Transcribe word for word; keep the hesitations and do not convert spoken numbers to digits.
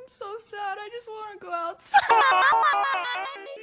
so sad. I just want to go outside.